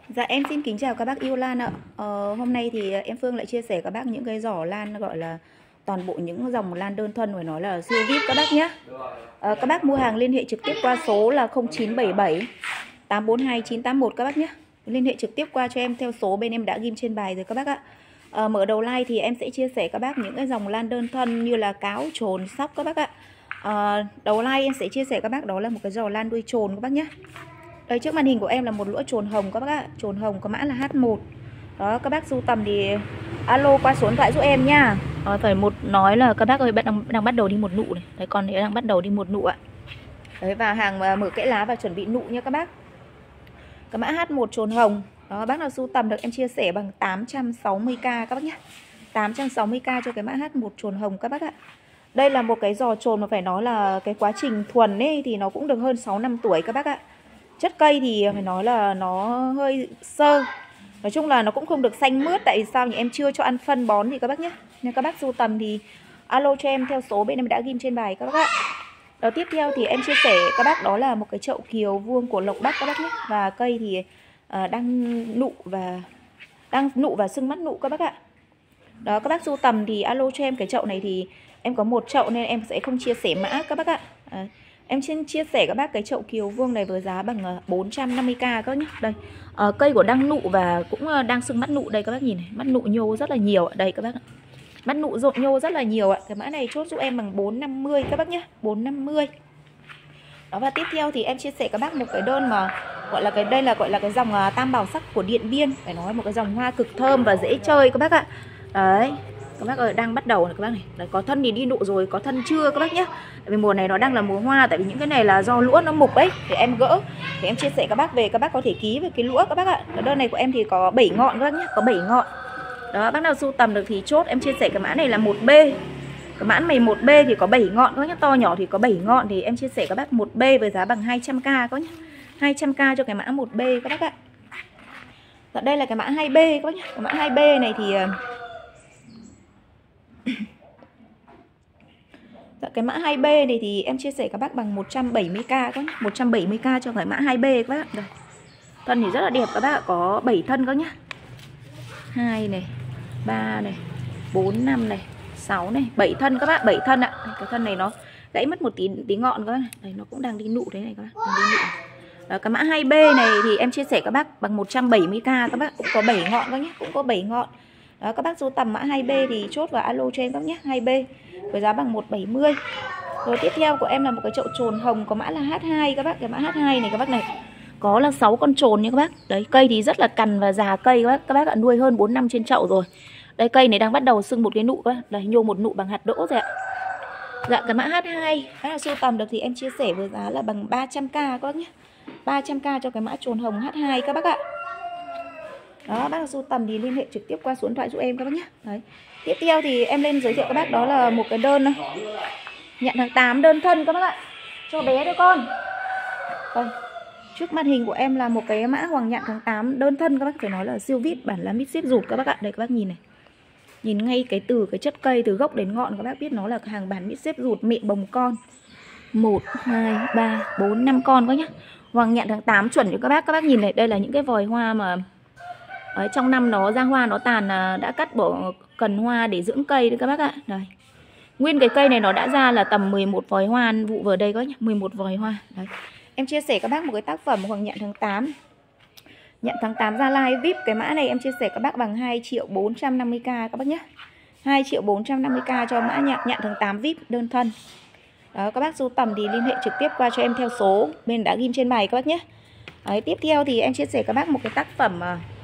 Dạ em xin kính chào các bác yêu lan ạ. Hôm nay thì em Phương lại chia sẻ các bác những cái giỏ lan gọi là toàn bộ những dòng lan đơn thân, phải nói là siêu VIP các bác nhé. Các bác mua hàng liên hệ trực tiếp qua số là 0977 842 981 các bác nhé. Liên hệ trực tiếp qua cho em theo số bên em đã ghim trên bài rồi các bác ạ. Mở đầu like thì em sẽ chia sẻ các bác những cái dòng lan đơn thân như là cáo, trồn, sóc các bác ạ. Đầu like em sẽ chia sẻ các bác đó là một cái giỏ lan đuôi trồn các bác nhé. Đây trước màn hình của em là một lũa trồn hồng các bác ạ. Trồn hồng có mã là H1. Đó, các bác sưu tầm thì alo qua số điện thoại giúp em nha. Phải nói là các bác ơi, đang bắt đầu đi một nụ này. Đấy, con này đang bắt đầu đi một nụ ạ. Đấy, và hàng mở kẽ lá và chuẩn bị nụ nha các bác. Cái mã H1 trồn hồng. Đó, bác nào sưu tầm được em chia sẻ bằng 860k các bác nhé. 860k cho cái mã H1 trồn hồng các bác ạ. Đây là một cái giò trồn mà phải nói là cái quá trình thuần ấy thì nó cũng được hơn 6 năm tuổi các bác ạ. Chất cây thì phải nói là nó hơi sơ. Nói chung là nó cũng không được xanh mướt. Tại vì sao nhỉ, em chưa cho ăn phân bón thì các bác nhé. Nên các bác sưu tầm thì alo cho em theo số bên em đã ghim trên bài các bác ạ. Đó, tiếp theo thì em chia sẻ các bác đó là một cái chậu kiều vuông của Lộc Bắc các bác nhé. Và cây thì đang nụ và sưng mắt nụ các bác ạ. Đó, các bác sưu tầm thì alo cho em cái chậu này thì em có một chậu nên em sẽ không chia sẻ mã các bác ạ. Em xin chia sẻ các bác cái chậu kiều vuông này với giá bằng 450k các bác nhé. Đây, cây của đang nụ và cũng đang sưng mắt nụ đây các bác nhìn này, mắt nụ nhô rất là nhiều ạ. Đây các bác ạ. Mắt nụ rộn nhô rất là nhiều ạ. Cái mã này chốt giúp em bằng 450 các bác nhé, 450. Đó, và tiếp theo thì em chia sẻ các bác một cái đơn mà gọi là đây là gọi là cái dòng tam bảo sắc của Điện Biên, phải nói một cái dòng hoa cực thơm và dễ chơi các bác ạ. Đấy, các bác ơi, đang bắt đầu này các bác này. Đấy, có thân thì đi nụ rồi, có thân chưa các bác nhé. Tại vì mùa này nó đang là mùa hoa, tại vì những cái này là do lũa nó mục đấy thì em gỡ. Thì em chia sẻ các bác về, các bác có thể ký về cái lũa các bác ạ. Cái đơn này của em thì có 7 ngọn các bác nhé, có 7 ngọn. Đó, bác nào sưu tầm được thì chốt em chia sẻ cái mã này là 1B. Cái mã này 1B thì có 7 ngọn các bác nhé, to nhỏ thì có 7 ngọn thì em chia sẻ các bác 1B với giá bằng 200k các bác nhé. 200k cho cái mã 1B các bác ạ. Và đây là cái mã 2B các bác nhé. Cái mã 2B này thì cái mã 2B này thì em chia sẻ các bác bằng 170k các bác nhé. 170k cho cái mã 2B các bác. Đây. Thân thì rất là đẹp các bác ạ, có 7 thân các nhé. 2 này, 3 này, 4 5 này, 6 này, 7 thân các bác, 7 thân ạ. Cái thân này nó gãy mất một tí ngọn các bác này. Đây, nó cũng đang đi nụ thế này các bác, đang đi nụ. Đó, cái mã 2B này thì em chia sẻ các bác bằng 170k các bác, cũng có 7 ngọn các nhé, cũng có 7 ngọn. Đó, các bác sưu tầm mã 2B thì chốt vào alo cho em các nhé, 2B với giá bằng 170. Rồi tiếp theo của em là một cái chậu trồn hồng có mã là H2 các bác. Cái mã H2 này các bác này có là 6 con trồn nha các bác. Đấy, cây thì rất là cằn và già cây các bác ạ, nuôi hơn 4 năm trên chậu rồi. Đây, cây này đang bắt đầu sưng một cái nụ các bác. Đây, nhô một nụ bằng hạt đỗ rồi ạ. Dạ, cái mã H2 các bác sưu tầm được thì em chia sẻ với giá là bằng 300k các bác nhé. 300k cho cái mã trồn hồng H2 các bác ạ. Đó, bác sưu tầm thì liên hệ trực tiếp qua số điện thoại giúp em các bác nhé. Đấy. Tiếp theo thì em lên giới thiệu các bác đó là một cái đơn nhận tháng 8 đơn thân các bác ạ. Cho bé thôi con. Đây. Trước màn hình của em là một cái mã hoàng nhạn tháng 8 đơn thân các bác, phải nói là siêu vip, bản lá mít xếp rụt các bác ạ. Đây các bác nhìn này. Nhìn ngay cái chất cây từ gốc đến ngọn các bác biết nó là hàng bản mít xếp rụt mẹ bồng con. 1 2 3 4 5 con các nhá. Hoàng nhạn tháng 8 chuẩn cho các bác nhìn này, đây là những cái vòi hoa mà ở trong năm nó ra hoa nó tàn đã cắt bỏ cần hoa để dưỡng cây đấy các bác ạ. Đây. Nguyên cái cây này nó đã ra là tầm 11 vòi hoa vụ vừa đây các nhá, 11 vòi hoa. Đấy. Em chia sẻ các bác một cái tác phẩm hoàng nhạn tháng 8. Nhạn tháng 8 Gia Lai VIP, cái mã này em chia sẻ các bác bằng 2.450k các bác nhé. 2.450k cho mã nhạn tháng 8 VIP đơn thân. Đó, các bác sưu tầm thì liên hệ trực tiếp qua cho em theo số bên đã ghim trên bài các bác nhé. Đấy, tiếp theo thì em chia sẻ các bác một cái tác phẩm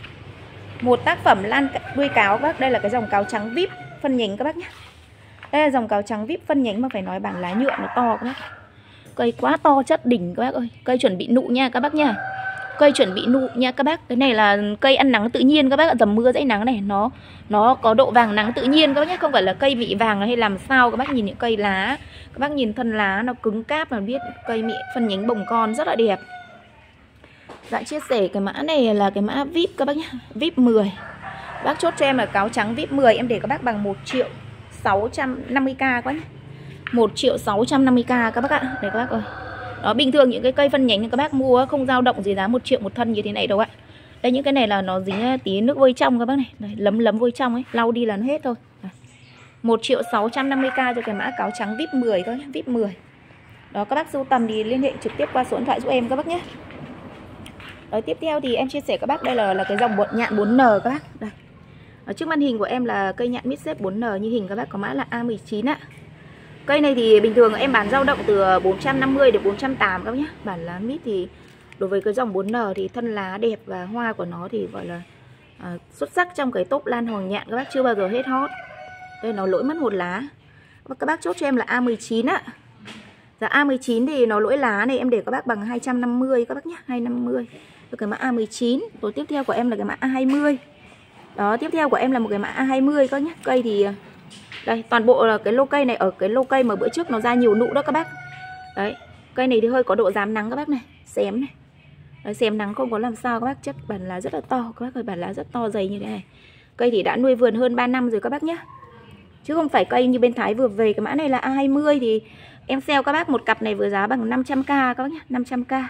lan đuôi cáo các bác. Đây là cái dòng cáo trắng VIP phân nhánh các bác nhé. Đây là dòng cáo trắng VIP phân nhánh mà phải nói bản lá nhựa nó to các bác. Cây quá to chất đỉnh các bác ơi. Cây chuẩn bị nụ nha các bác nha. Cây chuẩn bị nụ nha các bác. Cái này là cây ăn nắng tự nhiên các bác ạ. Dầm mưa dãy nắng này nó có độ vàng nắng tự nhiên các bác nhé. Không phải là cây bị vàng hay làm sao. Các bác nhìn những cây lá, các bác nhìn thân lá nó cứng cáp mà biết cây mị phân nhánh bồng con rất là đẹp. Dạ, chia sẻ cái mã này là cái mã VIP các bác nhé, VIP 10. Bác chốt cho em là cáo trắng VIP 10, em để các bác bằng 1.650k các bác nhé. 1.650k các bác ạ. Đây các bác ơi. Đó, bình thường những cái cây phân nhánh các bác mua không dao động gì giá 1 triệu một thân như thế này đâu ạ. Đây những cái này là nó dính tí nước vôi trong các bác này. Đây, lấm vôi trong ấy, lau đi là nó hết thôi. 1.650.000 cho cái mã cáo trắng VIP 10 các nhé, VIP 10. Đó, các bác sưu tầm thì liên hệ trực tiếp qua số điện thoại giúp em các bác nhé. Đó, tiếp theo thì em chia sẻ các bác đây là cái dòng nhạn 4N các bác. Đây. Ở trước màn hình của em là cây nhạn mid xếp 4N như hình các bác, có mã là A19 ạ. Cây này thì bình thường em bán dao động từ 450 đến 480 các bác nhé. Bản lá mid thì đối với cái dòng 4N thì thân lá đẹp và hoa của nó thì gọi là xuất sắc trong cái top lan hoàng nhạn các bác, chưa bao giờ hết hot. Đây nó lỗi mất một lá. Các bác chốt cho em là A19 ạ. Dạ A19 thì nó lỗi lá này em để các bác bằng 250 các bác nhé, 250. Rồi cái mã A19. Rồi tiếp theo của em là cái mã A20. Đó, tiếp theo của em là một cái mã A20 các nhé. Cây thì đây, toàn bộ là cái lô cây này, ở cái lô cây mà bữa trước nó ra nhiều nụ đó các bác. Đấy, cây này thì hơi có độ dám nắng các bác này, xém này. Đấy, xém nắng không có làm sao các bác, chất bản lá rất là to các bác ơi, bản lá rất to dày như thế này. Cây thì đã nuôi vườn hơn 3 năm rồi các bác nhé. Chứ không phải cây như bên Thái vừa về. Cái mã này là A20 thì em sale các bác một cặp này với giá bằng 500k các bác nhé, 500k.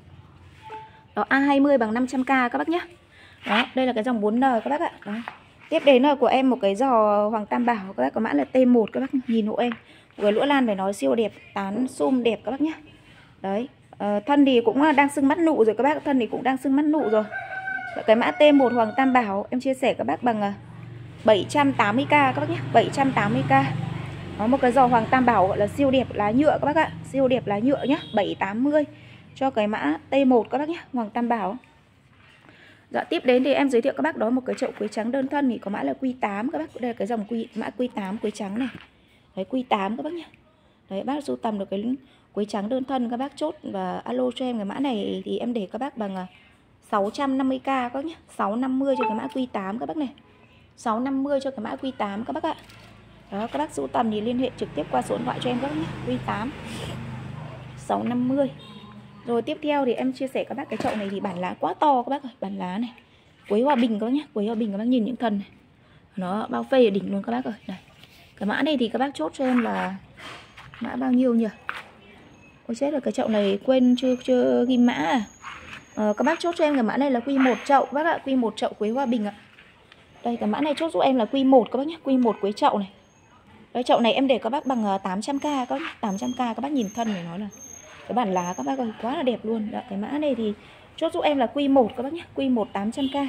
Đó, A20 bằng 500k các bác nhé. Đó, đây là cái dòng 4N các bác ạ. Đó. Tiếp đến là của em một cái giò Hoàng Tam Bảo các bác, có mã là T1 các bác nhìn hộ em. Một cái lũa lan phải nói siêu đẹp, tán sum đẹp các bác nhé. Đấy, thân thì cũng đang sưng mắt nụ rồi các bác, thân thì cũng đang sưng mắt nụ rồi. Cái mã T1 Hoàng Tam Bảo em chia sẻ các bác bằng 780k các bác nhé, 780k. Đó, một cái giò Hoàng Tam Bảo gọi là siêu đẹp lá nhựa các bác ạ, siêu đẹp lá nhựa nhé, 780 cho cái mã T1 các bác nhé, Hoàng Tam Bảo. Dạ, tiếp đến thì em giới thiệu các bác đó một cái chậu quế trắng đơn thân thì có mã là Q8 các bác. Đây là cái dòng mã Q8 quế trắng này. Đấy, Q8 các bác nhé. Đấy, bác sưu tầm được cái quế trắng đơn thân các bác chốt và alo cho em cái mã này thì em để các bác bằng 650k các bác nhé, 650 cho cái mã Q8 các bác này. 650 cho cái mã Q8 các bác ạ. Đó, các bác sưu tầm thì liên hệ trực tiếp qua số điện thoại cho em các bác nhé. Q8 650. Rồi tiếp theo thì em chia sẻ các bác cái chậu này thì bản lá quá to các bác ơi, bản lá này. Quế Hòa Bình các bác nhé, Quế Hòa Bình các bác nhìn những thân này. Nó bao phê ở đỉnh luôn các bác ơi. Đây. Cái mã này thì các bác chốt cho em là mã bao nhiêu nhỉ? Ôi chết rồi, cái chậu này quên chưa ghi mã à. Các bác chốt cho em cái mã này là Q1 chậu các bác ạ, Q1 chậu Quế Hòa Bình ạ. Đây, cái mã này chốt giúp em là Q1 các bác nhé, Q1 quế chậu này. Cái chậu này em để các bác bằng 800k các bác nhé, 800k các bác nhìn thân này nói là cái bản lá các bác ơi quá là đẹp luôn. Đó, cái mã này thì chốt giúp em là Q1 các bác nhé, Q1 800k.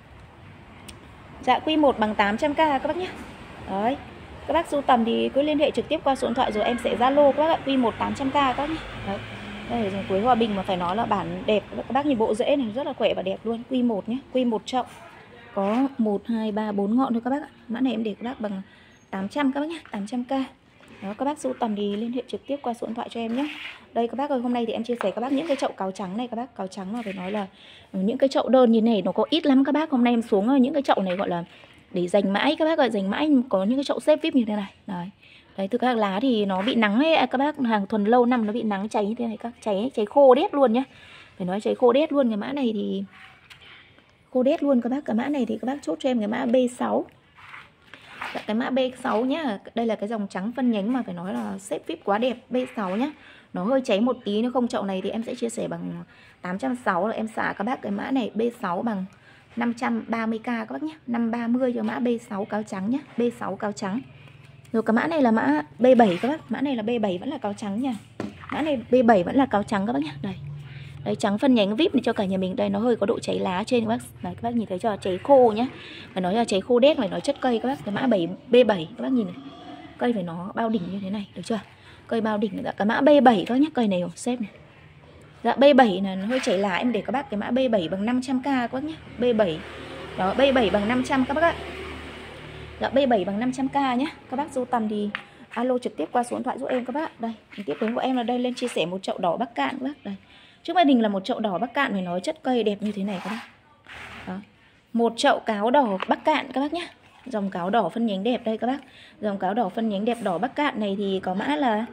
Dạ, Q1 bằng 800k các bác nhé. Đấy, các bác sưu tầm thì cứ liên hệ trực tiếp qua số điện thoại rồi em sẽ Zalo các bác ạ, Q1 800k các bác nhé. Đấy, đây là Quế Hòa Bình mà phải nói là bản đẹp, các bác nhìn bộ rễ này rất là khỏe và đẹp luôn. Q1 nhé, Q1 chậu có 1, 2, 3, 4 ngọn thôi các bác ạ. Mã này em để các bác bằng 800 các bác nhé, 800k. Đó, các bác sưu tầm thì liên hệ trực tiếp qua số điện thoại cho em nhé. Đây các bác ơi, hôm nay thì em chia sẻ các bác những cái chậu cáo trắng này các bác, cáo trắng mà phải nói là những cái chậu đơn như này nó có ít lắm các bác. Hôm nay em xuống những cái chậu này gọi là để dành mãi các bác ơi, dành mãi, có những cái chậu xếp VIP như thế này. Đấy. Đấy, từ các lá thì nó bị nắng ấy các bác, hàng thuần lâu năm nó bị nắng cháy như thế này các, cháy khô đét luôn nhá. Phải nói cháy khô đét luôn. Cái mã này thì khô đét luôn các bác. Cái mã này thì các bác chốt cho em cái mã B6. Cái mã B6 nhá. Đây là cái dòng trắng phân nhánh mà phải nói là xếp VIP quá đẹp, B6 nhá. Nó hơi cháy một tí, nếu không chậu này thì em sẽ chia sẻ bằng 860 là em xả các bác cái mã này B6 bằng 530k các bác nhé, 530 cho mã B6 cáo trắng nhé, B6 cáo trắng. Rồi cái mã này là mã B7 các bác, mã này là B7 vẫn là cáo trắng nha. Mã này B7 vẫn là cáo trắng các bác nhé. Đây. Đấy, trắng phân nhánh VIP này cho cả nhà mình. Đây, nó hơi có độ cháy lá trên các bác. Đấy, các bác nhìn thấy cho cháy khô nhá. Phải nói là cháy khô đét, phải nói chất cây các bác. Cái mã B7 các bác nhìn này. Cây phải nó bao đỉnh như thế này, được chưa? Cây bao đỉnh. Cái mã B7 các nhé, cây này xếp này. Dạ, B7 là nó hơi chảy lá, em để các bác cái mã B7 bằng 500k các bác nhé. B7. Đó, B7 bằng 500 các bác ạ. Dạ, B7 bằng 500k nhé. Các bác sưu tầm thì alo trực tiếp qua số điện thoại giúp em các bác. Đây, tiếp đến của em là đây, lên chia sẻ một chậu đỏ Bắc Cạn các bác. Đây. Trước màn hình là một chậu đỏ Bắc Cạn, phải nói chất cây đẹp như thế này các bác. Đó. Một chậu cáo đỏ Bắc Cạn các bác nhé. Dòng cáo đỏ phân nhánh đẹp đây các bác. Dòng cáo đỏ phân nhánh đẹp đỏ Bắc Cạn này thì có mã là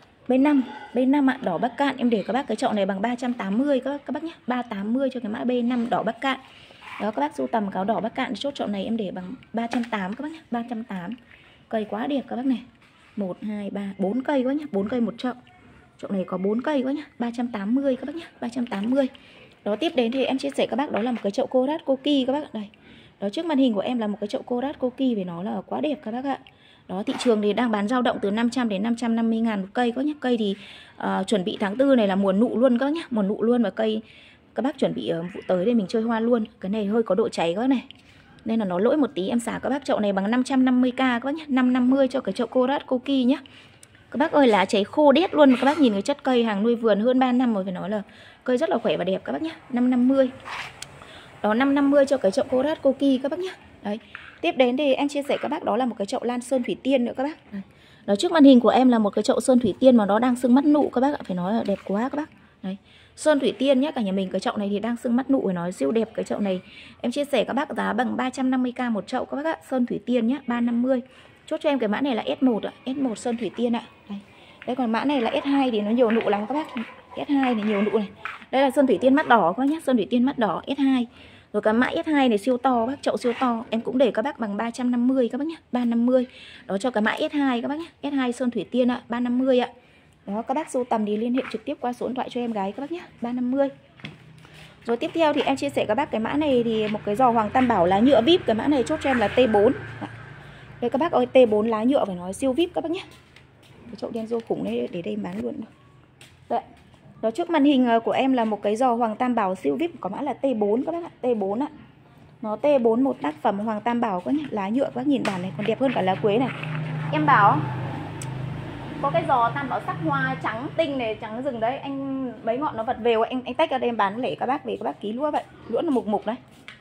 B5 ạ, đỏ Bắc Cạn. Em để các bác cái chậu này bằng 380 các bác nhé, 380 cho cái mã B5 đỏ Bắc Cạn. Đó, các bác sưu tầm cáo đỏ Bắc Cạn chốt chậu này em để bằng 380 các bác nhé, 380. Cây quá đẹp các bác này. 1 2 3 4 cây quá nhé, 4 cây một chậu. Chậu này có 4 cây quá nhé, 380 các bác nhé, 380. Đó, tiếp đến thì em chia sẻ các bác đó là một cái chậu Korat Koki các bác ạ. Đây. Đó, trước màn hình của em là một cái chậu Korat Koki vì nó là quá đẹp các bác ạ. Đó, thị trường thì đang bán dao động từ 500 đến 550 ngàn một cây các nhá. Cây thì chuẩn bị tháng 4 này là mùa nụ luôn các nhá, mùa nụ luôn, và cây các bác chuẩn bị vụ tới để mình chơi hoa luôn. Cái này hơi có độ cháy các này, nên là nó lỗi một tí, em xả các bác chậu này bằng 550k các bác nhá, 550 cho cái chậu Korat Koki nhá. Các bác ơi, lá cháy khô đét luôn, các bác nhìn cái chất cây hàng nuôi vườn hơn 3 năm rồi, phải nói là cây rất là khỏe và đẹp các bác nhá. 550. Đó, 550 cho cái chậu Korat Koki các bác nhá. Đấy. Tiếp đến thì em chia sẻ các bác đó là một cái chậu lan sơn thủy tiên nữa các bác. Đấy. Đó, trước màn hình của em là một cái chậu sơn thủy tiên mà nó đang sưng mắt nụ các bác ạ, phải nói là đẹp quá các bác. Đấy. Sơn thủy tiên nhá, cả nhà mình cái chậu này thì đang sưng mắt nụ, phải nói siêu đẹp. Cái chậu này em chia sẻ các bác giá bằng 350k một chậu các bác ạ. Sơn thủy tiên nhá, 350. Chốt cho em cái mã này là S1 ạ, S1 sơn thủy tiên ạ. Đây. Đây, còn mã này là S2 thì nó nhiều nụ lắm các bác. S2 thì nhiều nụ này. Đây là sơn thủy tiên mắt đỏ các bác nhá, sơn thủy tiên mắt đỏ S2. Rồi cái mã S2 này siêu to bác, chậu siêu to. Em cũng để các bác bằng 350 các bác nhá, 350. Đó, cho cái mã S2 các bác nhá, S2 sơn thủy tiên ạ, 350 ạ. Đó, các bác sưu tầm thì liên hệ trực tiếp qua số điện thoại cho em gái các bác nhé, 350. Rồi tiếp theo thì em chia sẻ các bác cái mã này thì một cái giò Hoàng Tam Bảo lá nhựa VIP. Cái mã này chốt cho em là T4. Đây các bác ơi, T4 lá nhựa phải nói siêu VIP các bác nhé. Cái chậu đen rô khủng đấy, để đây bán luôn. Đấy. Đó, trước màn hình của em là một cái giò Hoàng Tam Bảo siêu VIP, có mã là T4 các bác ạ, T4 ạ. Nó T4, một tác phẩm Hoàng Tam Bảo các nhé, lá nhựa các bác nhìn bản này còn đẹp hơn cả lá quế này. Em bảo có cái giò Tam Bảo sắc hoa trắng tinh này, trắng rừng đấy, anh mấy ngọn nó vật vèo, anh tách ra đây em bán lẻ các bác, về các bác ký lúa vậy. Lúa nó mục mục đấy.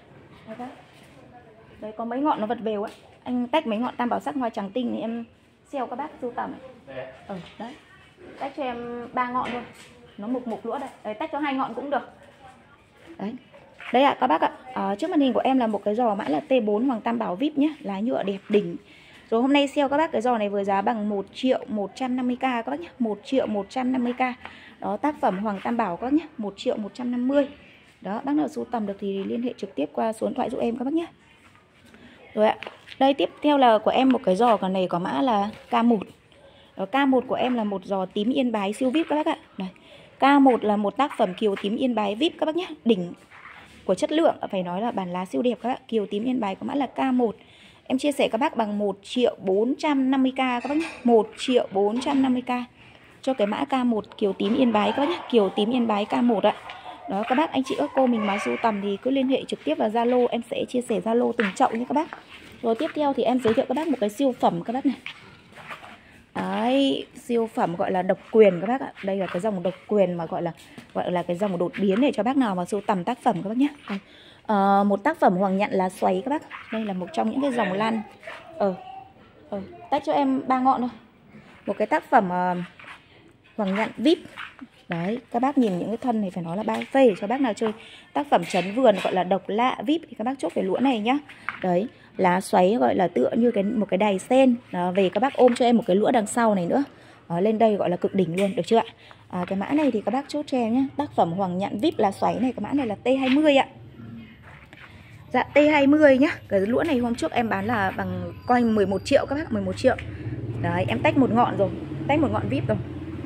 Đấy, có mấy ngọn nó vật vèo ấy. Anh tách mấy ngọn Tam Bảo sắc hoa trắng tinh thì em sale các bác sưu tầm. Đấy. Tách cho em 3 ngọn luôn. Nó mục mục lúa đây. Đấy, tách cho 2 ngọn cũng được. Đấy. Đây ạ các bác ạ. Trước màn hình của em là một cái giò mã là T4 Hoàng Tam Bảo VIP nhé, lá nhựa đẹp đỉnh. Rồi hôm nay sale các bác cái giò này với giá bằng 1.150k các bác nhé, 1.150k. Đó, tác phẩm Hoàng Tam Bảo các bác nhé, 1.150. Đó, bác nào sưu tầm được thì liên hệ trực tiếp qua số điện thoại giúp em các bác nhé. Rồi ạ. Đây, tiếp theo là của em một cái giò còn này có mã là K1. Đó, K1 của em là một giò tím Yên Bái siêu VIP các bác ạ. Đây. K1 là một tác phẩm kiều tím Yên Bái VIP các bác nhé, đỉnh của chất lượng, phải nói là bản lá siêu đẹp các bác. Kiều tím Yên Bái có mã là K1. Em chia sẻ các bác bằng 1.450k các bác nhé, 1.450k cho cái mã K1 kiều tím Yên Bái các bác nhé, kiều tím Yên Bái K1 ạ. Đó, các bác anh chị các cô mình mà sưu tầm thì cứ liên hệ trực tiếp vào Zalo, em sẽ chia sẻ Zalo từng chậu nhé các bác. Rồi tiếp theo thì em giới thiệu các bác một cái siêu phẩm các bác này. Đấy, siêu phẩm gọi là độc quyền các bác ạ. Đây là cái dòng độc quyền mà gọi là cái dòng đột biến để cho bác nào mà sưu tầm tác phẩm các bác nhé. Một tác phẩm Hoàng Nhạn lá xoáy các bác. Đây là một trong những cái dòng lan. Tách cho em 3 ngọn thôi. Một cái tác phẩm Hoàng Nhạn VIP. Đấy, các bác nhìn những cái thân này phải nói là bao phê để cho bác nào chơi tác phẩm trấn vườn gọi là độc lạ VIP thì các bác chốt cái lũa này nhá. Đấy, lá xoáy gọi là tựa như một cái đài sen. Đó, về các bác ôm cho em một cái lũa đằng sau này nữa. Lên đây gọi là cực đỉnh luôn, được chưa ạ? Cái mã này thì các bác chốt cho em nhé. Tác phẩm Hoàng Nhạn VIP lá xoáy này, cái mã này là T20 ạ. Dạ, T20 nhá. Cái lũa này hôm trước em bán là bằng coin 11 triệu các bác, 11 triệu. Đấy, em tách một ngọn rồi, tách một ngọn VIP rồi.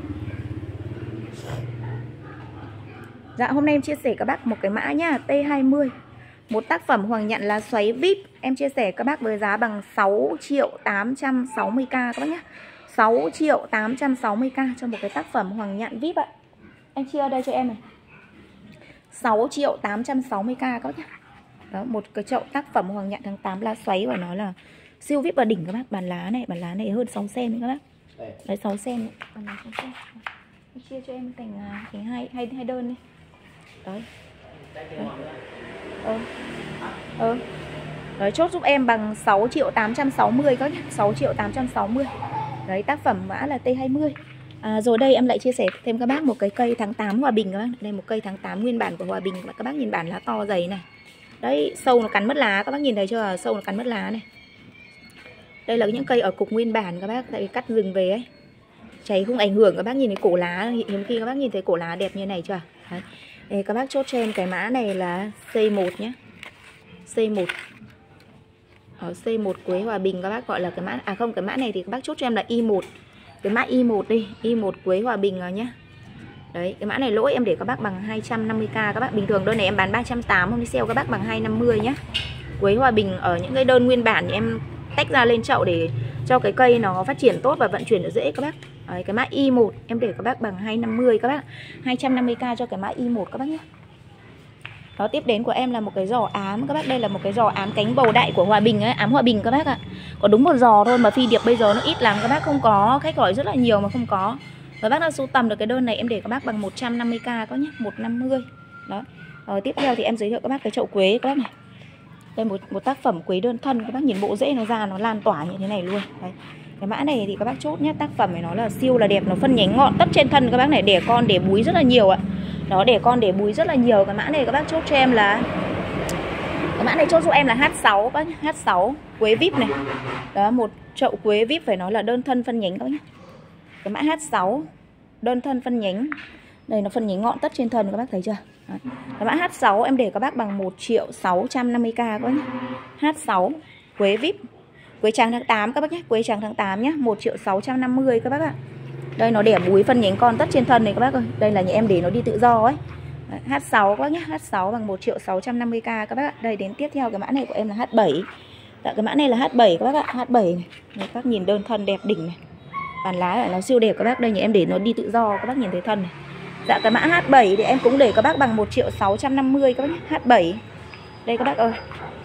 Dạ, hôm nay em chia sẻ các bác một cái mã nhá, T20. Một tác phẩm Hoàng Nhạn lá xoáy VIP. Em chia sẻ các bác với giá bằng 6.860k các bác nhé, 6.860k cho một cái tác phẩm Hoàng Nhạn VIP ạ. Em chia ở đây cho em này, 6.860k các bác nhé. Đó, một cái chậu tác phẩm Hoàng Nhạn tháng 8 lá xoáy và nó là siêu VIP và đỉnh các bác. Bản lá này hơn 6 cm các bác. Đấy, 6 cm. Bản lá 6 cm. Em chia cho em thành hai đơn đi. Đấy. Đấy, chốt giúp em bằng 6.860 các nhé, 6.860. Đấy, tác phẩm mã là T20. Rồi đây em lại chia sẻ thêm các bác một cái cây tháng 8 Hòa Bình các bác. Đây một cây tháng 8 nguyên bản của Hòa Bình. Các bác nhìn bản lá to dày này. Đấy, sâu nó cắn mất lá, các bác nhìn thấy chưa? Sâu nó cắn mất lá này. Đây là những cây ở cục nguyên bản các bác, tại vì cắt rừng về ấy. Cháy không ảnh hưởng, các bác nhìn thấy cổ lá, hiếm khi các bác nhìn thấy cổ lá đẹp như này chưa? Đấy. Đây, các bác chốt cho em cái mã này là C1 nhé, C1. Ở C1 Quế Hòa Bình các bác gọi là cái mã, cái mã này thì các bác chốt cho em là Y1. Cái mã Y1 đi, Y1 Quế Hòa Bình rồi nhé. Đấy, cái mã này lỗi em để các bác bằng 250k các bác. Bình thường đơn này em bán 380, hôm đi sale các bác bằng 250 nhá. Quế Hòa Bình ở những cái đơn nguyên bản thì em tách ra lên chậu để cho cái cây nó phát triển tốt và vận chuyển được dễ các bác. Đấy, cái mã Y1 em để các bác bằng 250 các bác. 250k cho cái mã Y1 các bác nhé. Đó, tiếp đến của em là một cái giò ám các bác. Đây là một cái giò ám cánh bầu đại của Hòa Bình ấy, ám Hòa Bình các bác ạ. Có đúng một giò thôi mà phi điệp bây giờ nó ít lắm các bác, không có, khách gọi rất là nhiều mà không có. Và bác đã sưu tầm được cái đơn này em để các bác bằng 150k có nhé, 150. Đó. Rồi tiếp theo thì em giới thiệu các bác cái chậu quế các bác này. Đây một tác phẩm quế đơn thân, các bác nhìn bộ rễ nó ra nó lan tỏa như thế này luôn. Đấy. Cái mã này thì các bác chốt nhé, tác phẩm này nó là siêu là đẹp, nó phân nhánh ngọn tất trên thân các bác này, đẻ con đẻ búi rất là nhiều ạ. Đó, đẻ con đẻ búi rất là nhiều. Cái mã này các bác chốt cho em là, cái mã này chốt giúp em là H6 các bác nhé, H6 quế vip này. Đó, một chậu quế vip phải nói là đơn thân phân nhánh các bác nhé. Cái mã H6 đơn thân phân nhánh. Đây nó phân nhánh ngọn tất trên thân các bác thấy chưa? Đấy. Cái mã H6 em để các bác bằng 1.650.000 các bác nhé. H6 quế vip, quế trắng tháng 8 các bác nhé, quế trắng tháng 8 nhé, 1.650.000 các bác ạ. Đây nó đẻ búi phân nhánh con tất trên thân này các bác ơi. Đây là nhà em để nó đi tự do ấy. Đấy, H6 các bác nhé, H6 bằng 1.650.000 các bác ạ. Đây đến tiếp theo cái mã này của em là H7. Dạ, cái mã này là H7 các bác ạ, H7 này. Các bác nhìn đơn thân đẹp đỉnh này. Bàn lá nó siêu đẹp các bác. Đây nhà em để nó đi tự do các bác nhìn thấy thân này. Dạ, cái mã H7 thì em cũng để các bác bằng 1.650.000 các bác nhé, H7. Đây các bác ơi,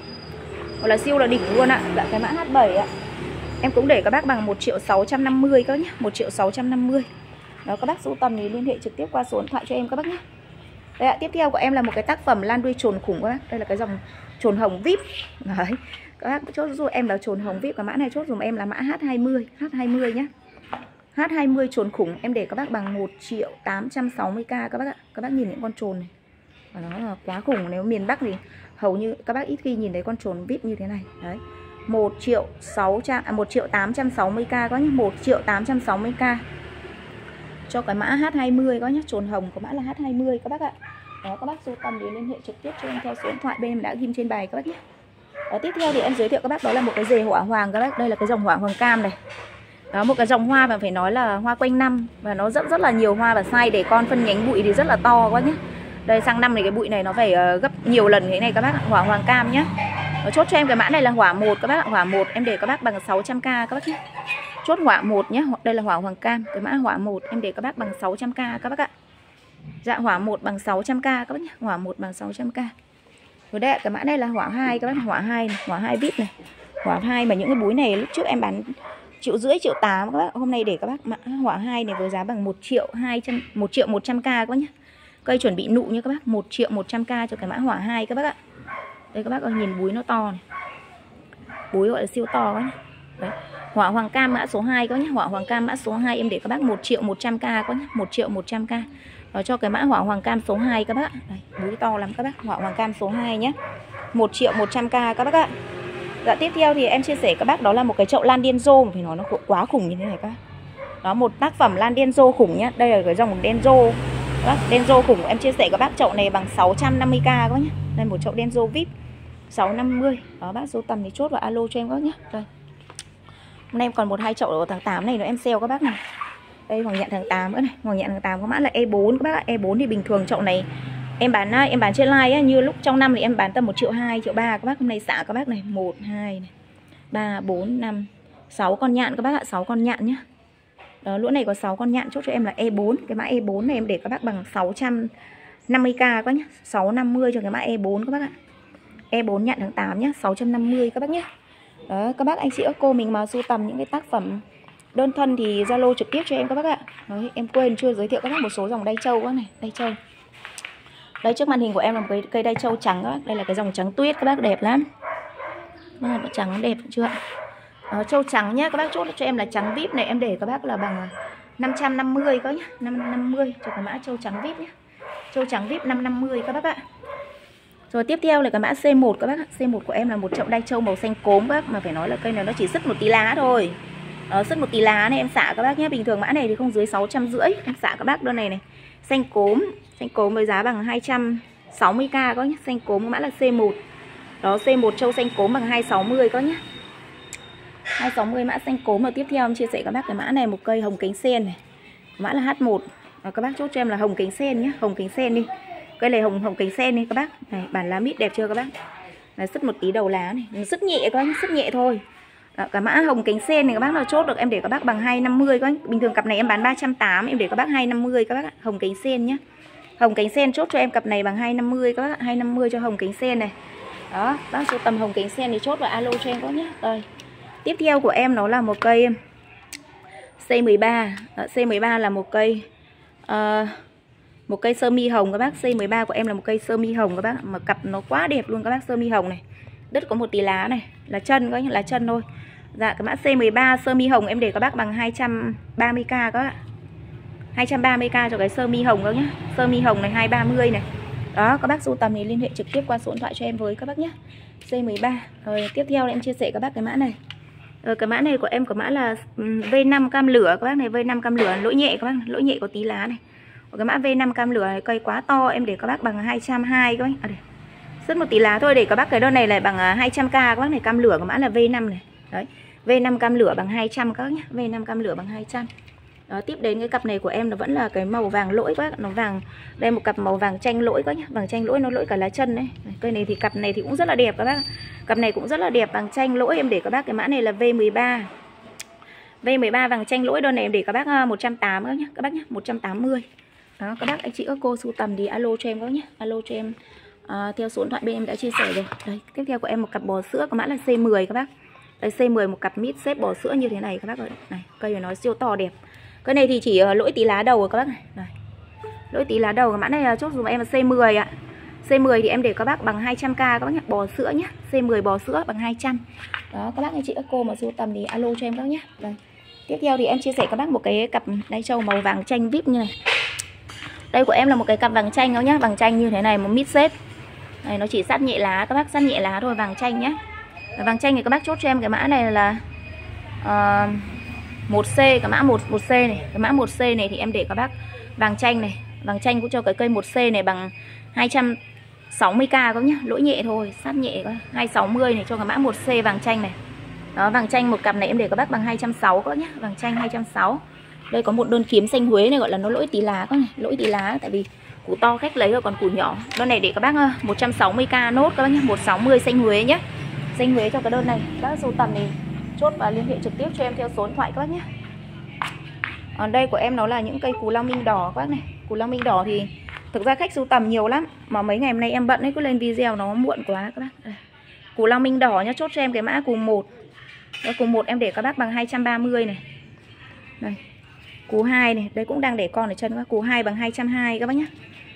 gọi là siêu là đỉnh luôn ạ. Dạ, cái mã H7 ạ em cũng để các bác bằng 1.650.000 các bác nhé, 1.650.000. Đó, các bác sưu tầm thì liên hệ trực tiếp qua số điện thoại cho em các bác nhé. Đây ạ, tiếp theo của em là một cái tác phẩm lan đuôi trồn khủng các bác. Đây là cái dòng trồn hồng vip. Đấy, các bác chốt giúp em là trồn hồng vip. Cái mã này chốt dùm em là mã H20, H20 nhé. H20 trồn khủng em để các bác bằng 1.860.000 các bác ạ. Các bác nhìn những con trồn này, và nó là quá khủng. Nếu miền Bắc thì hầu như các bác ít khi nhìn thấy con trồn vip như thế này. Đấy, 1.860.000 các bác nhé, 1.860.000 cho cái mã H20 các nhé. Trồn hồng có mã là H20 các bác ạ. Đó, các bác sưu tầm thì liên hệ trực tiếp cho em theo số điện thoại bên em đã ghim trên bài các bác nhé. Đó, tiếp theo thì em giới thiệu các bác đó là một cái dề hỏa hoàng các bác. Đây là cái dòng hỏa hoàng cam này. Đó, một cái dòng hoa mà phải nói là hoa quanh năm, và nó rất là nhiều hoa và size để con, phân nhánh bụi thì rất là to các bác nhé. Đây sang năm này cái bụi này nó phải gấp nhiều lần thế này các bác ạ. Hỏa hoàng cam nhé. Chốt cho em cái mã này là hỏa 1 các bác ạ. Hỏa 1 em để các bác bằng 600k các bác nhé. Chốt hỏa 1 nhé. Đây là hỏa hoàng cam. Cái mã hỏa 1 em để các bác bằng 600k các bác ạ. Dạ, hỏa 1 bằng 600k các bác nhé. Hỏa 1 bằng 600k. Rồi đây, cái mã này là hỏa 2 các bác. Hỏa 2 này, hỏa 2 vip này. Hỏa 2 mà những cái búi này lúc trước em bán 1.500.000, 1.800.000 các bác. Hôm nay để các bác mã hỏa 2 này với giá bằng 1.100.000 các bác nhé. Cây chuẩn bị nụ nha các bác. 1.100.000 cho cái mã hỏa 2 các bác ạ. Đây các bác ơi, nhìn búi nó to này. Búi gọi là siêu to quá. Đấy. Hỏa hoàng cam mã số 2 các nhé. Hỏa hoàng cam mã số 2 em để các bác 1.100.000 các nhé. 1.100.000. Đó, cho cái mã hỏa hoàng cam số 2 các bác. Đây, búi to lắm các bác. Hỏa hoàng cam số 2 nhé. 1.100.000 các bác ạ. Dạ, tiếp theo thì em chia sẻ các bác đó là một cái chậu lan điên rô, phải nói nó quá khủng như thế này các bác. Đó, một tác phẩm lan điên rô khủng nhá. Đây là cái dòng đen rô. Các bác, đen rô khủng em chia sẻ các bác chậu này bằng 650k các bác nhé. Đây một chậu đen rô vip 650. Đó, bác số tầm thì chốt và alo cho em các bác nhé. Đây. Hôm nay em còn 1-2 chậu ở tháng 8 này nữa em sale các bác này. Đây hoàng nhạn tháng 8 nữa này, hoàng nhạn tháng 8 có mã là E4 các bác ạ. E4 thì bình thường chậu này em bán trên live ấy, như lúc trong năm thì em bán tầm 1.200.000, 1.300.000 các bác. Hôm nay xả các bác này 1 2 này, 3 4 5 6 con nhạn các bác ạ, 6 con nhạn nhá. Đó, lũa này có 6 con nhạn, chốt cho em là E4. Cái mã E4 này em để các bác bằng 650k các bác nhé. 650 cho cái mã E4 các bác ạ. E4 nhạn tháng 8 nhá, 650 các bác nhé. Đó, các bác anh chị các cô mình mà sưu tầm những cái tác phẩm đơn thân thì Zalo trực tiếp cho em các bác ạ. Đấy, em quên chưa giới thiệu các bác một số dòng đay trâu các này, đay trâu. Đây trước màn hình của em là một cái cây đay trâu trắng đó. Đây là cái dòng trắng tuyết các bác, đẹp lắm. Nó trắng đẹp chưa ạ? Trâu trắng nhá, các bác chốt cho em là trắng vip này em để các bác là bằng 550 các nhá, 550 cho cái mã trâu trắng vip nhé. Trâu trắng vip 550 các bác ạ. Rồi tiếp theo là cái mã C1 các bác ạ. C1 của em là một chậu đay trâu màu xanh cốm các bác, mà phải nói là cây này nó chỉ sứt một tí lá thôi. Sứt một tí lá này em xả các bác nhé. Bình thường mã này thì không dưới 650, em xả các bác đơn này này. Xanh cốm với giá bằng 260k các nhé. Xanh cốm mã là C1. Đó, C1 trâu xanh cốm bằng 260 các nhé. 260 mã xanh cốm. Và tiếp theo em chia sẻ các bác cái mã này một cây hồng cánh sen này. Mã là H1. Các bác chốt cho em là hồng cánh sen nhé, hồng cánh sen đi. Cây này hồng cánh sen đi các bác. Này, bản lá mít đẹp chưa các bác? Này, sứt một tí đầu lá này, sứt nhẹ các bác, sứt nhẹ thôi. Đó, cái mã hồng cánh sen này các bác nào chốt được em để các bác bằng 250 các bác. Bình thường cặp này em bán 380, em để các bác 250 các bác ạ. Hồng cánh sen nhé. Hồng cánh sen chốt cho em cặp này bằng 250 các bác ạ. 250 cho hồng cánh sen này. Đó, bác số tầm hồng cánh sen thì chốt vào alo cho em có nhé. Đây. Tiếp theo của em nó là một cây C13. C13 là một cây sơ mi hồng các bác. C13 của em là một cây sơ mi hồng các bác, mà cặp nó quá đẹp luôn các bác. Sơ mi hồng này, đứt có một tí lá này, là chân các bác, là chân thôi. Dạ, cái mã C13 sơ mi hồng em để các bác bằng 230k các bác. 230k cho cái sơ mi hồng các nhá. Sơ mi hồng này 230 này. Đó, các bác sưu tầm thì liên hệ trực tiếp qua số điện thoại cho em với các bác nhé. C13. Rồi tiếp theo em chia sẻ các bác cái mã này. Cái mã này của em có mã là V5 cam lửa các bác này, V5 cam lửa lỗi nhẹ các bác, lỗi nhẹ có tí lá này. Cái mã V5 cam lửa này, cây quá to em để các bác bằng 220 các bác. Sứt một tí lá thôi để các bác, cái đơn này lại bằng 200k các bác này, cam lửa của mã là V5 này. Đấy, V5 cam lửa bằng 200 các bác nhé, V5 cam lửa bằng 200. Đó, tiếp đến cái cặp này của em nó vẫn là cái màu vàng lỗi các bác, nó vàng. Đây một cặp màu vàng chanh lỗi các nhá, vàng chanh lỗi nó lỗi cả lá chân đấy. Cây này thì cặp này thì cũng rất là đẹp các bác. Cặp này cũng rất là đẹp, vàng chanh lỗi em để các bác cái mã này là V13. V13 vàng chanh lỗi, đơn này em để các bác 180 các bác nhé, 180. Đó, các bác anh chị các cô sưu tầm thì alo cho em các nhé, alo cho em theo số điện thoại bên em đã chia sẻ rồi. Đấy, tiếp theo của em một cặp bò sữa có mã là C10 các bác. Đây C10 một cặp mít xếp bò sữa như thế này các bác ơi. Này, cây của nó siêu to đẹp. Cái này thì chỉ lỗi tí lá đầu rồi các bác này. Đây. Lỗi tí lá đầu, cái mã này là chốt dùm em là C10 ạ. C10 thì em để các bác bằng 200k các bác nhé, bò sữa nhé. C10 bò sữa bằng 200. Đó, các bác anh chị các cô mà sưu tầm thì alo cho em các nhé. Đây. Tiếp theo thì em chia sẻ các bác một cái cặp đáy trâu màu vàng chanh vip như này. Đây của em là một cái cặp vàng chanh đó nhá, vàng chanh như thế này, một mít xếp. Này nó chỉ sát nhẹ lá các bác, sát nhẹ lá thôi, vàng chanh nhá. Vàng chanh thì các bác chốt cho em cái mã này là 1C, cái mã 1C này, cái mã 1C này thì em để các bác vàng chanh này, vàng chanh cũng cho cái cây 1C này bằng 260k các nhá, lỗi nhẹ thôi, sát nhẹ quá. 260 này cho cái mã 1C vàng chanh này. Đó, vàng chanh một cặp này em để các bác bằng 260 các nhá, vàng chanh 260. Đây có một đơn kiếm xanh Huế này gọi là nó lỗi tí lá các này, lỗi tí lá tại vì củ to khách lấy rồi còn củ nhỏ. Đơn này để các bác 160k nốt các bác nhé, 160 xanh Huế nhé. Xanh Huế cho cái đơn này. Các sưu tầm thì chốt và liên hệ trực tiếp cho em theo số điện thoại các bác nhé. Ở đây của em nó là những cây cù lao minh đỏ các bác này. Cù lao minh đỏ thì thực ra khách sưu tầm nhiều lắm, mà mấy ngày hôm nay em bận ấy, cứ lên video nó muộn quá các bác. Đây. Cù lao minh đỏ nhá, chốt cho em cái mã cù 1. Đây, cù 1 em để các bác bằng 230 này. Đây. Cú 2 này, đây cũng đang để con ở chân các. Cú 2 bằng 220 các bác nhé.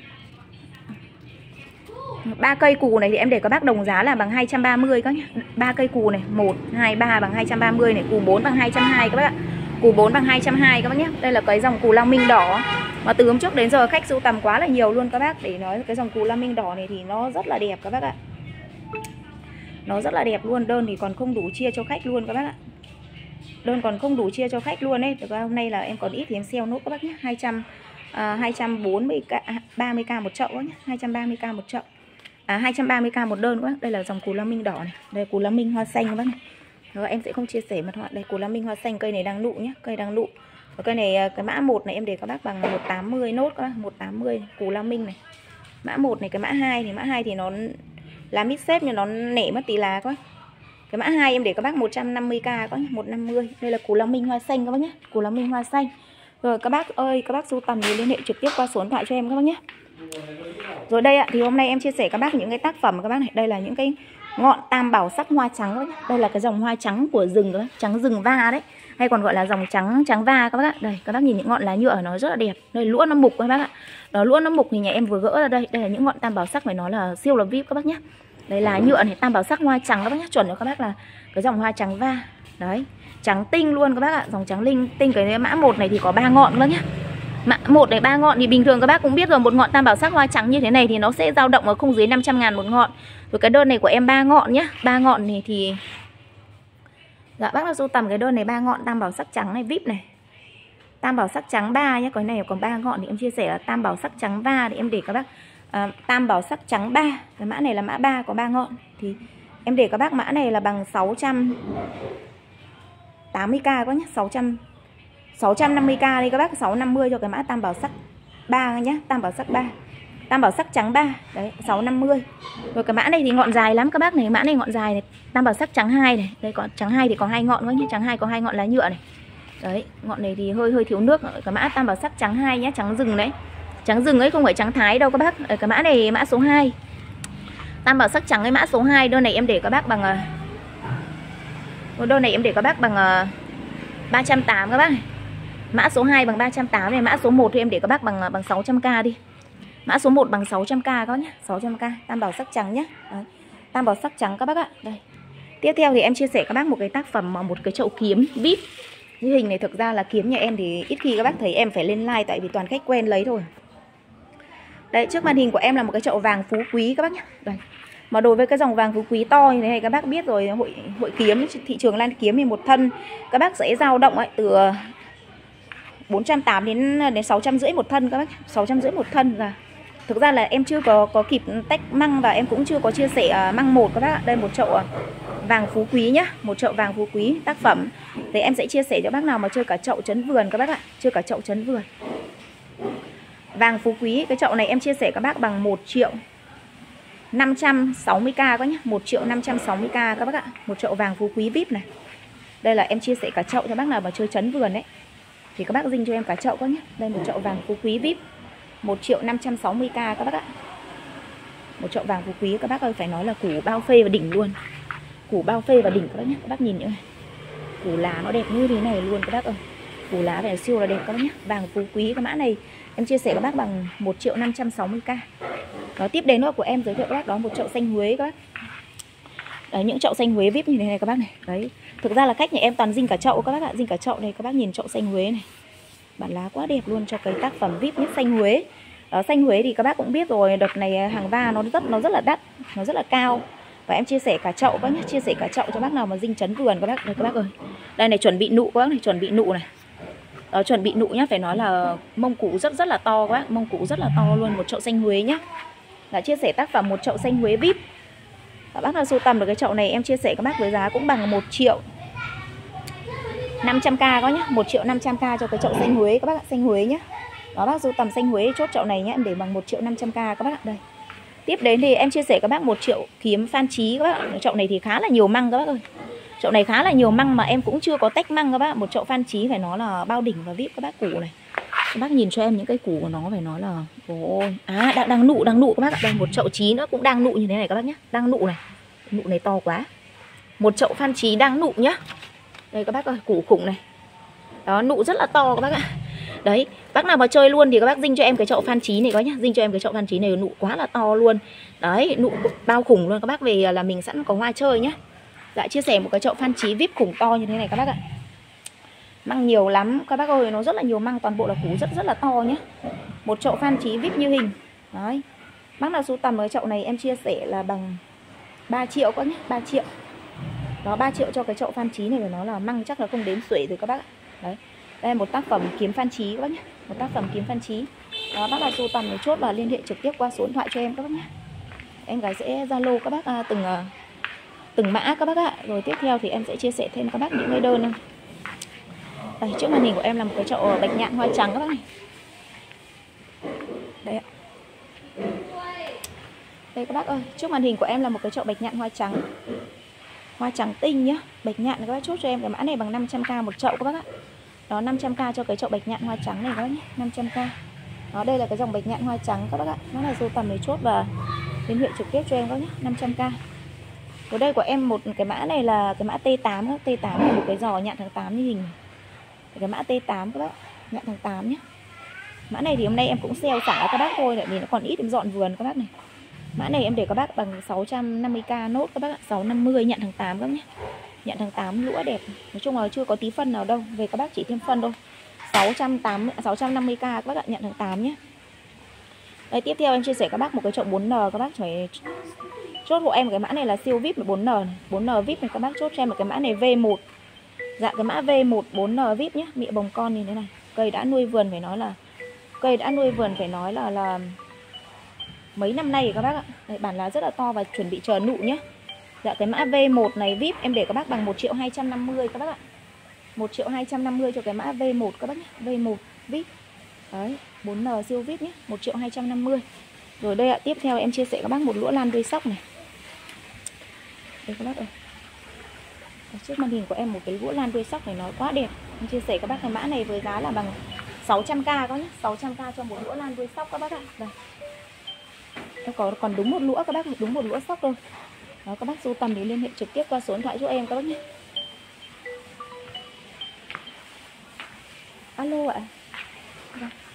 3 cây cù này thì em để các bác đồng giá là bằng 230 các nhé. 3 cây cù này, 1, 2, 3 bằng 230 này. Cù 4 bằng 220 các bác ạ. Cù 4 bằng 220 các bác nhé. Đây là cái dòng cù lao minh đỏ. Mà từ hôm trước đến giờ khách sưu tầm quá là nhiều luôn các bác. Để nói cái dòng cù lao minh đỏ này thì nó rất là đẹp các bác ạ. Nó rất là đẹp luôn. Đơn thì còn không đủ chia cho khách luôn các bác ạ. Đơn còn không đủ chia cho khách luôn ấy. Thực ra hôm nay là em còn ít thì em sale nốt các bác nhé. 240k 30k một chậu nhé. 230k một chậu. 230k một đơn các bác. Đây là dòng cù lao minh đỏ này. Đây cù lao minh hoa xanh các bác này. Rồi em sẽ không chia sẻ mật thoại. Đây cù lao minh hoa xanh, cây này đang nụ nhé, cây đang nụ. Và cây này cái mã 1 này em để các bác bằng 180 nốt các bác, 180 cù lao minh này. Mã 1 này, cái mã 2 thì mã 2 thì nó lá mít xếp nhưng nó nể mất tí lá các bác. Cái mã 2 em để các bác 150k các bác nhé, 150. Đây là cù lao minh hoa xanh các bác nhé, cù lao minh hoa xanh. Rồi các bác ơi, các bác sưu tầm thì liên hệ trực tiếp qua số điện thoại cho em các bác nhé. Rồi đây ạ, thì hôm nay em chia sẻ các bác những cái tác phẩm các bác này. Đây là những cái ngọn tam bảo sắc hoa trắng các bác nhé. Đây là cái dòng hoa trắng của rừng các bác, trắng rừng va đấy, hay còn gọi là dòng trắng va các bác ạ. Đây, các bác nhìn những ngọn lá nhựa nó rất là đẹp. Đây lũa nó mục các bác ạ. Đó, lũa nó mục thì nhà em vừa gỡ ra đây. Đây là những ngọn tam bảo sắc phải nói là siêu là vip các bác nhé. Đây là nhựa này, tam bảo sắc hoa trắng các bác nhé, chuẩn cho các bác là cái dòng hoa trắng va. Đấy, trắng tinh luôn các bác ạ, dòng trắng linh tinh. Cái mã 1 này thì có 3 ngọn các bác nhé. Mã 1 này 3 ngọn thì bình thường các bác cũng biết rồi, một ngọn tam bảo sắc hoa trắng như thế này thì nó sẽ dao động ở không dưới 500.000 một ngọn. Rồi cái đơn này của em 3 ngọn nhá. 3 ngọn này thì dạ bác là sưu tầm cái đơn này 3 ngọn tam bảo sắc trắng này vip này. Tam bảo sắc trắng 3 nhá, cái này còn 3 ngọn thì em chia sẻ là tam bảo sắc trắng va thì em để các bác tam bảo sắc trắng 3. Cái mã này là mã 3 có 3 ngọn thì em để các bác mã này là bằng 680k các nhé, 650k đây các bác, 650 cho cái mã tam bảo sắc 3 nhá, tam bảo sắc 3. Tam bảo sắc trắng 3, đấy, 650. Rồi cái mã này thì ngọn dài lắm các bác này, mã này ngọn dài này, tam bảo sắc trắng 2 này. Đây còn trắng 2 thì có 2 ngọn nữa nhá, trắng 2 có 2 ngọn lá nhựa này. Đấy, ngọn này thì hơi thiếu nước. Cái mã tam bảo sắc trắng 2 nhá, trắng rừng đấy. Trắng rừng ấy, không phải trắng thái đâu các bác. Ở cái mã này mã số 2. Tam bảo sắc trắng cái mã số 2, đơn này em để các bác bằng đôi này em để các bác bằng 380 các bác này. Mã số 2 bằng 380 này, mã số 1 thì em để các bác bằng 600k đi. Mã số 1 bằng 600k các bác nhé, 600k, tam bảo sắc trắng nhé. Đấy. Tam bảo sắc trắng các bác ạ. Đây. Tiếp theo thì em chia sẻ các bác một cái tác phẩm mà một cái chậu kiếm vip. Như hình này thực ra là kiếm nhà em thì ít khi các bác thấy em phải lên like, tại vì toàn khách quen lấy thôi. Đấy, trước màn hình của em là một cái chậu vàng phú quý các bác nhé. Đây. Mà đối với cái dòng vàng phú quý to như thế này các bác biết rồi, hội kiếm, thị trường lan kiếm thì một thân các bác sẽ dao động ấy từ 480 đến 650 một thân các bác, 650 một thân. Và thực ra là em chưa có kịp tách măng và em cũng chưa có chia sẻ măng một các bác ạ. Đây một chậu vàng phú quý nhá, một chậu vàng phú quý tác phẩm. Thì em sẽ chia sẻ cho bác nào mà chơi cả chậu trấn vườn các bác ạ, chơi cả chậu trấn vườn. Vàng phú quý, cái chậu này em chia sẻ các bác bằng 1.560k các nhá, 1.560k các bác ạ. Một chậu vàng phú quý vip này. Đây là em chia sẻ cả chậu cho bác nào mà chơi trấn vườn đấy. Thì các bác dinh cho em cả chậu các nhé. Đây một chậu vàng phú quý vip 1.560k các bác ạ. Một chậu vàng phú quý các bác ơi, phải nói là củ bao phê và đỉnh luôn. Củ bao phê và đỉnh các bác nhé. Các bác nhìn những này, củ lá nó đẹp như thế này luôn các bác ơi. Củ lá phải siêu là đẹp các bác nhé. Vàng phú quý cái mã này em chia sẻ các bác bằng 1.560k. Đó, tiếp đến nữa của em giới thiệu các bác đó một chậu xanh Huế các bác. Đấy, những chậu xanh Huế vip như thế này các bác này. Đấy, thực ra là khách nhà em toàn dinh cả chậu các bác ạ, dinh cả chậu này. Các bác nhìn chậu xanh Huế này, bản lá quá đẹp luôn cho cái tác phẩm vip nhất xanh Huế. Đó, xanh Huế thì các bác cũng biết rồi, đợt này hàng va nó rất là đắt, nó rất là cao. Và em chia sẻ cả chậu các nhé, chia sẻ cả chậu cho bác nào mà dinh trấn vườn các bác. Đây các bác ơi, đây này, chuẩn bị nụ các bác này, chuẩn bị nụ này. Đó, chuẩn bị nụ nhá, phải nói là mông củ rất là to các bác, mông củ rất là to luôn. Một chậu xanh Huế nhá. Là chia sẻ tác phẩm một chậu xanh Huế vip. Các bác nào sưu tầm được cái chậu này em chia sẻ các bác với giá cũng bằng 1.500k các nhá, 1.500k cho cái chậu xanh Huế các bác ạ, xanh Huế nhá. Đó, bác sưu tầm xanh Huế chốt chậu này nhá, em để bằng 1.500k các bác ạ. Đây. Tiếp đến thì em chia sẻ các bác 1 triệu kiếm Phan Chí các bác ạ. Chậu này thì khá là nhiều măng các bác ơi. Chậu này khá là nhiều măng mà em cũng chưa có tách măng các bác. Một chậu Phan Chí phải nói là bao đỉnh và vip các bác. Củ này, các bác nhìn cho em những cái củ của nó phải nói là ôi, đang nụ các bác ạ. Đây một chậu Chí nữa cũng đang nụ như thế này các bác nhé, đang nụ này, nụ này to quá. Một chậu Phan Chí đang nụ nhá. Đây các bác ơi, củ khủng này. Đó, nụ rất là to các bác ạ. Đấy, bác nào mà chơi luôn thì các bác dinh cho em cái chậu Phan Chí này có nhá, dinh cho em cái chậu Phan Chí này, nụ quá là to luôn. Đấy, nụ bao khủng luôn các bác, về là mình sẵn có hoa chơi nhá. Lại chia sẻ một cái chậu Phan Chí vip khủng to như thế này các bác ạ. Măng nhiều lắm các bác ơi, nó rất là nhiều măng, toàn bộ là củ rất là to nhá. Một chậu Phan Chí vip như hình. Đấy. Bác nào sưu tầm cái chậu này em chia sẻ là bằng 3 triệu các nhé, 3 triệu. Đó, 3 triệu cho cái chậu Phan Chí này, phải nói là măng chắc là không đếm xuể rồi các bác ạ. Đấy. Đây là một tác phẩm kiếm Phan Chí các bác nhé, một tác phẩm kiếm Phan Chí. Đó, bác nào sưu tầm thì chốt và liên hệ trực tiếp qua số điện thoại cho em các bác nhé. Em gái sẽ Zalo các bác từng mã các bác ạ. Rồi tiếp theo thì em sẽ chia sẻ thêm các bác những cái đơn. Đây, trước màn hình của em là một cái chậu bạch nhạn hoa trắng các bác này. Đây ạ. Đây các bác ơi, trước màn hình của em là một cái chậu bạch nhạn hoa trắng. Hoa trắng tinh nhá, bạch nhạn các bác chốt cho em cái mã này bằng 500k một chậu các bác ạ. Đó, 500k cho cái chậu bạch nhạn hoa trắng này các bác nhé, 500k. Đó, đây là cái dòng bạch nhạn hoa trắng các bác ạ. Nó là sưu tầm để chốt và liên hệ trực tiếp cho em các nhé, 500k. Ở đây của em một cái mã này là cái mã T8, T8 là một cái giò nhạn tháng 8 như hình. Cái mã T8 các bác, nhạn tháng 8 nhé. Mã này thì hôm nay em cũng sale xả các bác thôi, tại vì nó còn ít em dọn vườn các bác này. Mã này em để các bác bằng 650k nốt các bác ạ, 650 nhạn tháng 8 các nhé. Nhạn tháng 8 lũa đẹp. Nói chung là chưa có tí phân nào đâu, về các bác chỉ thêm phân thôi. 650k các bác ạ, nhạn tháng 8 nhé. Đây, tiếp theo em chia sẻ các bác một cái chậu 4N các bác phải chốt hộ em cái mã này là siêu vip 4N này. 4N vip này các bác chốt cho em một cái mã này V1. Dạ, cái mã V1 4N vip nhé, mịa bồng con như thế này. Cây đã nuôi vườn phải nói là mấy năm nay các bác ạ. Đây, bản lá rất là to và chuẩn bị chờ nụ nhé. Dạ, cái mã V1 này vip em để các bác bằng 1.250 các bác ạ. 1.250 cho cái mã V1 các bác nhé. V1 vip. Đấy, 4N siêu vip nhé, 1.250.000. Rồi đây ạ, tiếp theo em chia sẻ các bác một lũa lan đuôi sóc này. Đây các bác ơi. Ở trước màn hình của em một cái lũa lan đuôi sóc này nó quá đẹp. Em chia sẻ các bác cái mã này với giá là bằng 600k có nhé, 600k cho một lũa lan đuôi sóc các bác ạ. Đây. Em có còn đúng một lũa các bác, đúng một lũa sóc thôi. Đó, các bác sưu tầm thì liên hệ trực tiếp qua số điện thoại giúp em các bác nhé. Alo ạ. Vâng.